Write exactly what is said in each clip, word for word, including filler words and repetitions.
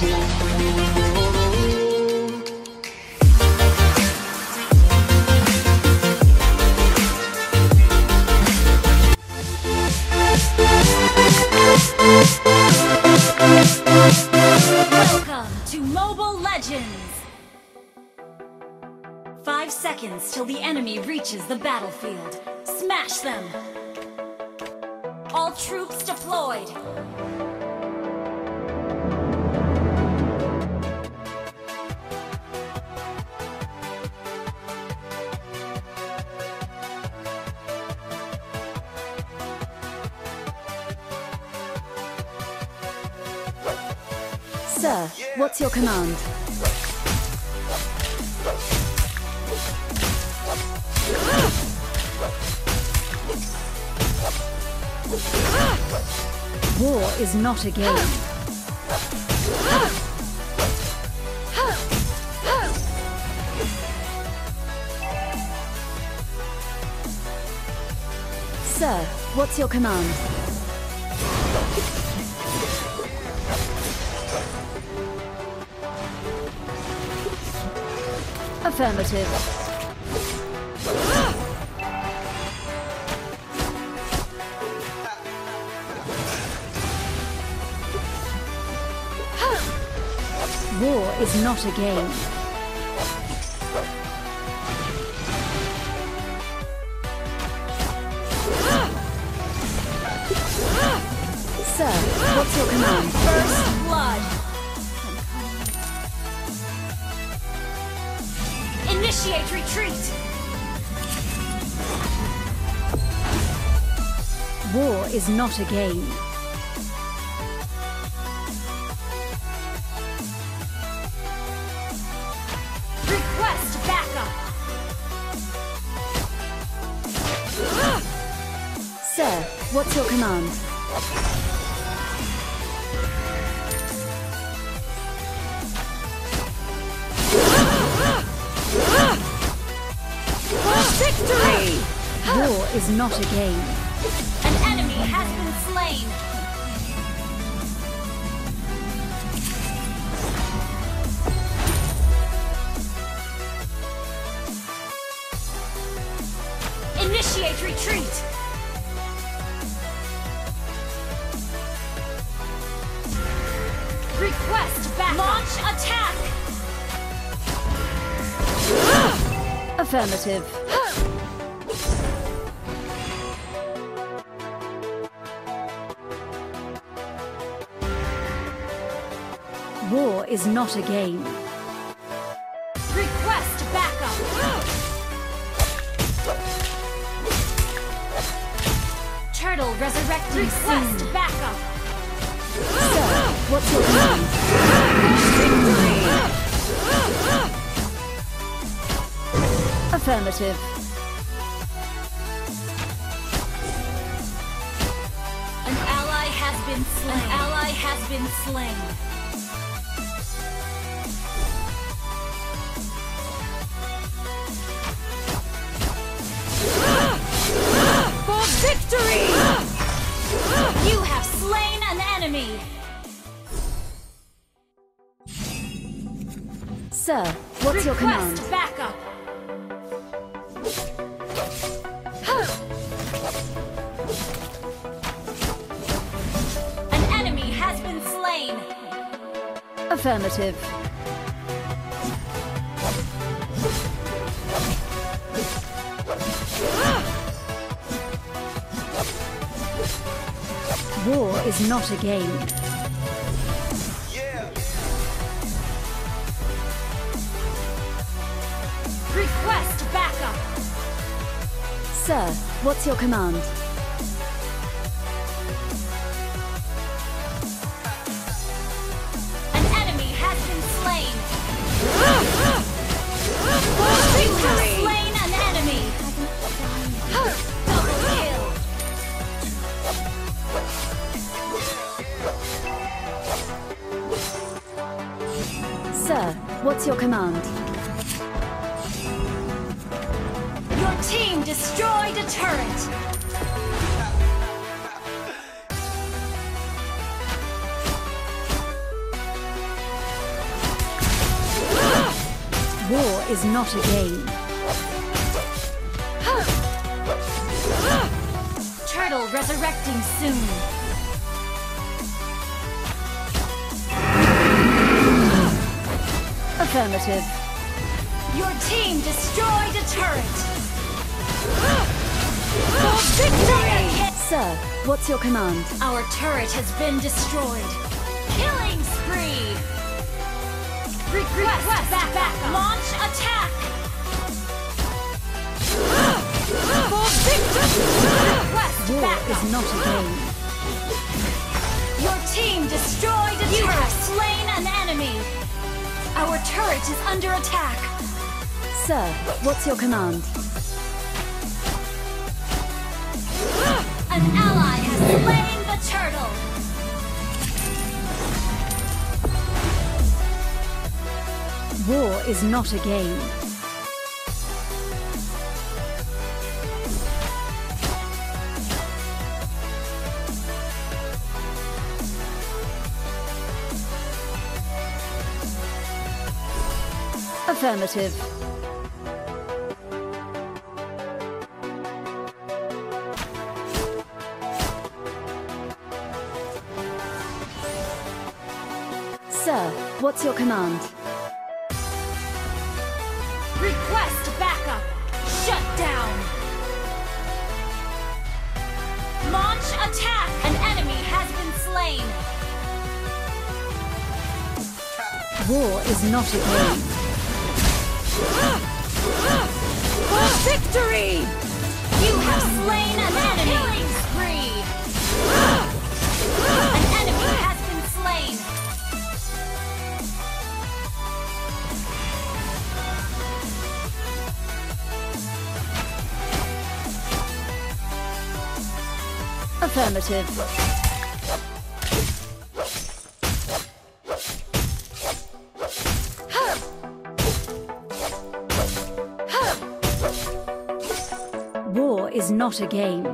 Welcome to Mobile Legends! Five seconds till the enemy reaches the battlefield. Smash them! All troops deployed! Sir, what's your command? War is not a game. Sir, what's your command? Affirmative. War is not a game. Sir, what's your command? First blood! Initiate retreat! War is not a game. Request backup! Sir, what's your command? Victory! War is not a game. An enemy has been slain! Initiate retreat! Request back! Launch attack! Affirmative. War is not a game. Request backup! Turtle resurrecting Request soon. Backup! Sir, what's your command? Affirmative. An ally has been slain. An ally has been slain. For victory! You have slain an enemy! Sir, what's Request your command? backup! An enemy has been slain! Affirmative. War is not a game. Yeah. Request backup! Sir, what's your command? An enemy has been slain! You have slain an enemy! Double kill! Sir, what's your command? Your team destroyed a turret! War is not a game. Turtle resurrecting soon. Affirmative. Your team destroyed a turret. Victory! Sir, what's your command? Our turret has been destroyed. Killing spree. Request back, back. Launch attack. For victory. Request War back. is not a game. Your team destroyed a you turret. You have slain an enemy. Our turret is under attack. Sir, what's your command? An ally has slain the turtle. War is not a game. Affirmative. Sir, what's your command? Request backup. Shut down. Launch attack. An enemy has been slain. War is not a game. For victory! You have slain an enemy! Killing spree! An enemy has been slain! Affirmative. War is not a game.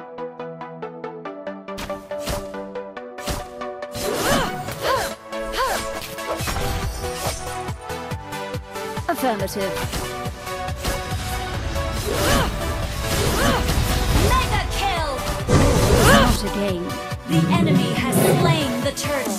Affirmative. Mega kill! Not a game. The enemy has slain the turtle.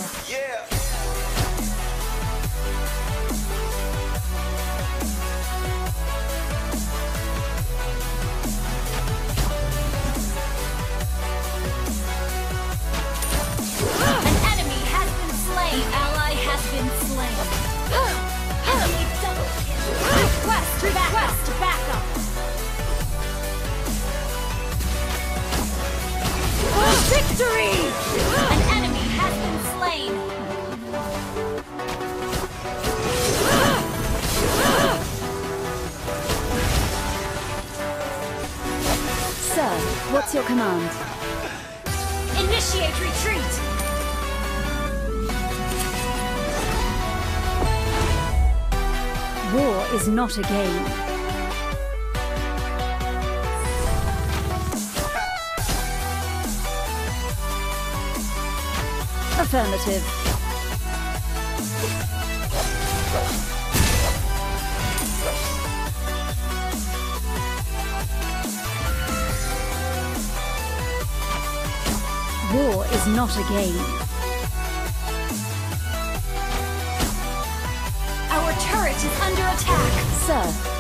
Victory! An enemy has been slain. Sir, what's your command? Initiate retreat. War is not a game. Affirmative. War is not a game. Our turret is under attack. Sir,